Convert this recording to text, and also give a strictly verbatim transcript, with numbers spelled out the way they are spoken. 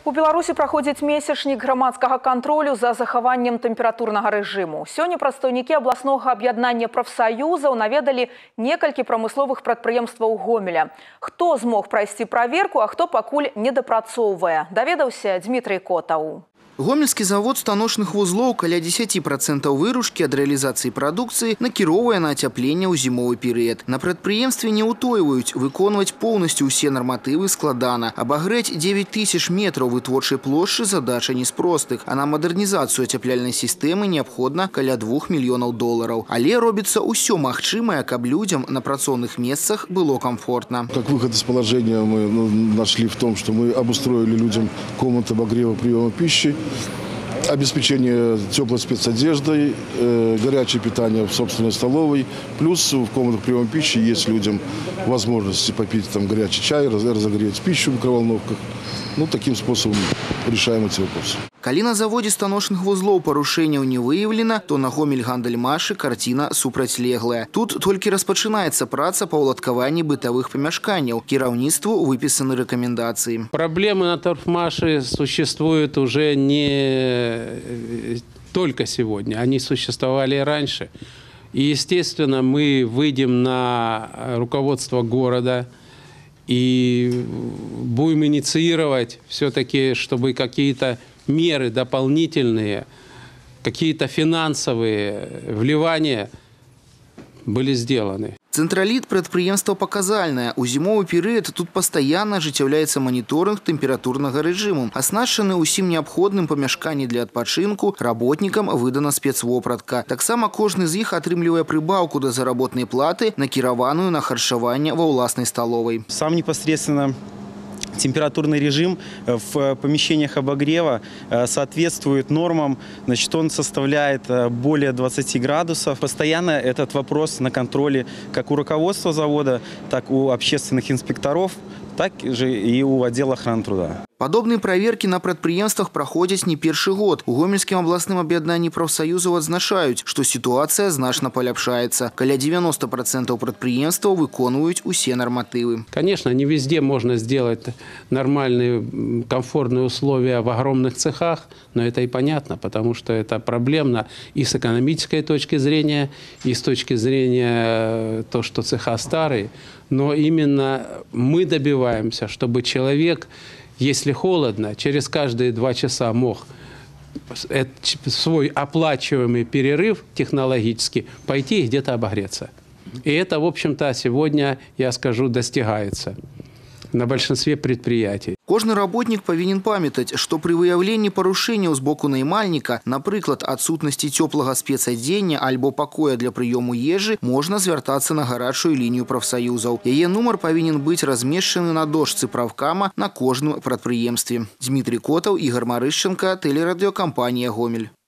У Беларусі праходзіць месячнік грамадскага кантролю за захаваннем тэмпературнага рэжыму. Сёння прадстаўнікі абласнога аб'яднання прафсаюзаў наведалі некалькі прамысловых прадпрыемстваў Гомеля. Хто змог прайсці праверку, а хто пакуль не дапрацоўвае, даведаўся Дмітрий Котаў. Гомельский завод станочных вузлов каля десяти процентов выручки от реализации продукции накіровуе на отопление у зимовый период. На предприемстве не утойваюць, выконваць полностью все нормативы складана. Обогреть девять тысяч метров вытворчай площади задача не з простых, а на модернизацию отепляльной системы необходимо каля двух миллионов долларов. Але робится усё магчымае, каб людям на працоўных месцах было комфортно. Как выход из положения мы ну, нашли в том, что мы обустроили людям комнаты обогрева приема пищи, обеспечение теплой спецодеждой, э, горячее питание в собственной столовой. Плюс в комнатах приема пищи есть людям возможность попить там горячий чай, разогреть пищу в микроволновках. Ну, таким способом решаем эти вопросы. Калі на заводе станочных вузлов парушэнняў не выявлено, то на Гомель-Гандаль-Машы картина супрацьлеглая. Тут только распачынаецца праца па ўладкаванні бытовых помещаний. Кіраўніцтву выписаны рекомендации. Проблемы на торфмаше существуют уже не только сегодня, они существовали и раньше. И, естественно, мы выйдем на руководство города и будем инициировать все-таки, чтобы какие-то меры дополнительные, какие-то финансовые вливания были сделаны. Централит предприемства показальное. У зимовый период тут постоянно ажыццяўляецца мониторинг температурного режима. Оснащены усім необходным помешканий для отпочинку, работникам выдана спецвопратка. Таксама кожны з іх атрымлівае прибавку до заработной платы, накіраваную на харчаванне ва ўласнай столовой. Сам непосредственно температурный режим в помещениях обогрева соответствует нормам. Значит, он составляет более двадцати градусов. Постоянно этот вопрос на контроле как у руководства завода, так и у общественных инспекторов, так же и у отдела охраны труда. Подобные проверки на предприемствах проходят не первый год. У Гомельскім областным об'яднанні профсоюзов отзначают, что ситуация значно поляпшается. Каля девяноста процентов предприемствов выконывают все нормативы. Конечно, не везде можно сделать нормальные, комфортные условия в огромных цехах, но это и понятно, потому что это проблемно и с экономической точки зрения, и с точки зрения то, что цеха старые. Но именно мы добиваемся, чтобы человек, если холодно, через каждые два часа мог свой оплачиваемый перерыв технологически пойти и где-то обогреться. И это, в общем-то, сегодня, я скажу, достигается на большинстве предприятий. Кожны работник повинен памятать, что при выявлении порушения с боку наймальника, например, отсутности теплого спецодения альбо покоя для приему ежи, можно звертаться на горячую линию профсоюзов. Ее номер повинен быть размещен на дошцы правкама на кожном предприемстве. Дмитрий Котов, Игорь Марыщенко, телерадиокомпания «Гомель».